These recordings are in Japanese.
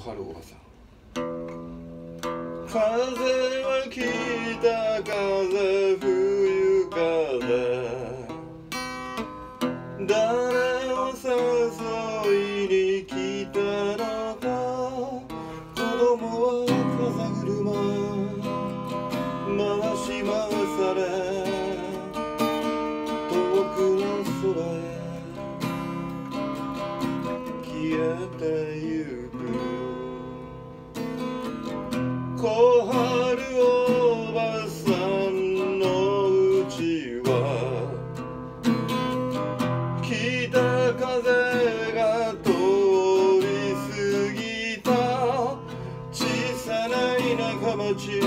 春おばさん。風は北風冬風、誰を誘いに来たのか。子供は風車回し回され遠くの空へ消えてゆく。小春おばさんのうちは北風が通り過ぎた小さな田舎町、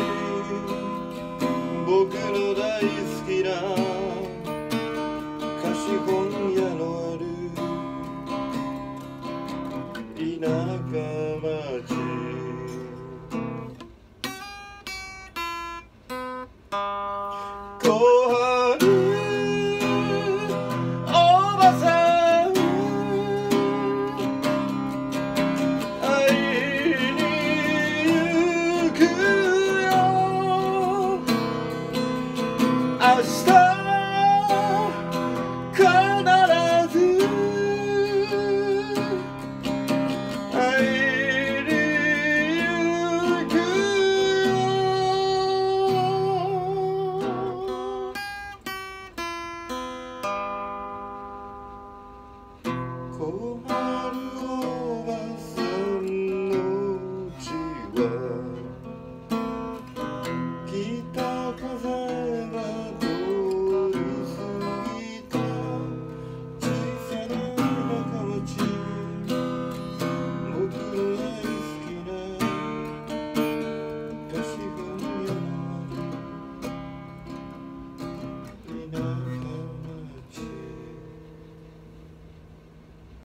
僕の大好きな貸本屋のある田舎町。